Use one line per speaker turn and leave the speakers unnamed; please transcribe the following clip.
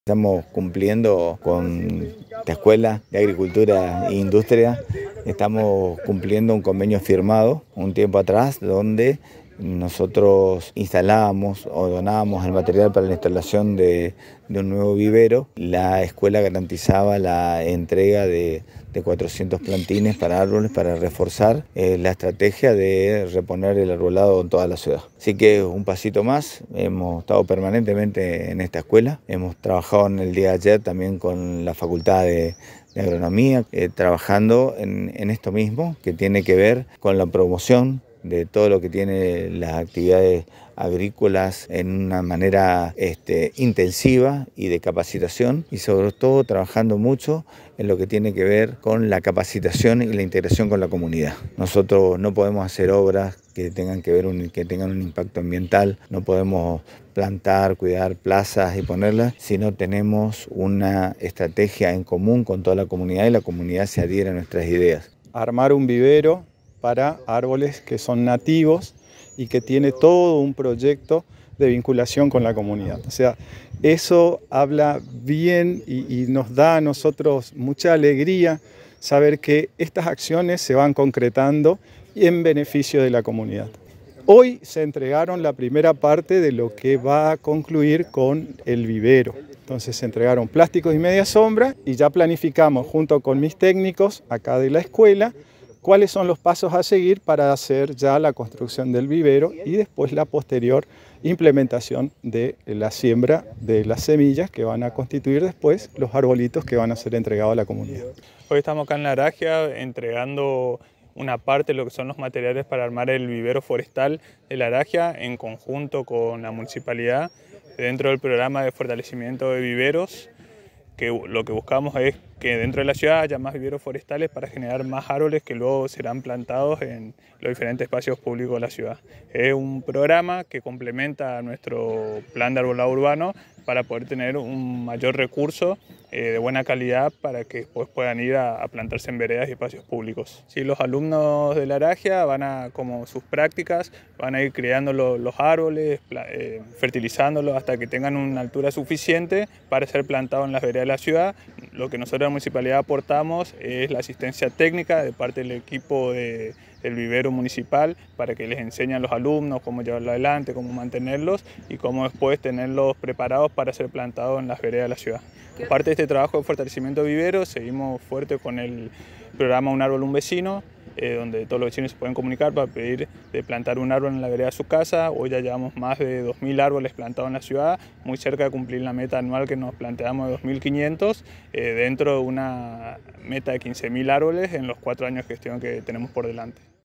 Estamos cumpliendo con la Escuela de Agricultura e Industria, estamos cumpliendo un convenio firmado un tiempo atrás donde nosotros instalábamos o donábamos el material para la instalación de un nuevo vivero. La escuela garantizaba la entrega de 400 plantines para árboles para reforzar la estrategia de reponer el arbolado en toda la ciudad. Así que un pasito más, hemos estado permanentemente en esta escuela, hemos trabajado en el día de ayer también con la Facultad de Agronomía, trabajando en esto mismo que tiene que ver con la promoción de todo lo que tiene las actividades agrícolas en una manera intensiva y de capacitación, y sobre todo trabajando mucho en lo que tiene que ver con la capacitación y la integración con la comunidad. Nosotros no podemos hacer obras que tengan que ver que tengan un impacto ambiental, no podemos plantar, cuidar plazas y ponerlas si no tenemos una estrategia en común con toda la comunidad y la comunidad se adhiere a nuestras ideas.
Armar un vivero para árboles que son nativos y que tiene todo un proyecto de vinculación con la comunidad. O sea, eso habla bien y nos da a nosotros mucha alegría saber que estas acciones se van concretando en beneficio de la comunidad. Hoy se entregaron la primera parte de lo que va a concluir con el vivero. Entonces se entregaron plásticos y media sombra y ya planificamos junto con mis técnicos acá de la escuela cuáles son los pasos a seguir para hacer ya la construcción del vivero y después la posterior implementación de la siembra de las semillas que van a constituir después los arbolitos que van a ser entregados a la comunidad.
Hoy estamos acá en La Aragia entregando una parte de lo que son los materiales para armar el vivero forestal de La Aragia en conjunto con la municipalidad dentro del programa de fortalecimiento de viveros, que lo que buscamos es que dentro de la ciudad haya más viveros forestales para generar más árboles que luego serán plantados en los diferentes espacios públicos de la ciudad. Es un programa que complementa a nuestro plan de arbolado urbano para poder tener un mayor recurso de buena calidad para que después puedan ir a plantarse en veredas y espacios públicos. Sí, los alumnos de La Aragia como sus prácticas, van a ir criando los árboles, fertilizándolos hasta que tengan una altura suficiente para ser plantados en las veredas de la ciudad. Lo que nosotros en la municipalidad aportamos es la asistencia técnica de parte del equipo del vivero municipal para que les enseñen a los alumnos cómo llevarlo adelante, cómo mantenerlos y cómo después tenerlos preparados para ser plantados en las veredas de la ciudad. Aparte de este trabajo de fortalecimiento de viveros, seguimos fuerte con el programa Un Árbol, un Vecino, donde todos los vecinos se pueden comunicar para pedir de plantar un árbol en la vereda de su casa. Hoy ya llevamos más de 2.000 árboles plantados en la ciudad, muy cerca de cumplir la meta anual que nos planteamos de 2.500, dentro de una meta de 15.000 árboles en los 4 años de gestión que tenemos por delante.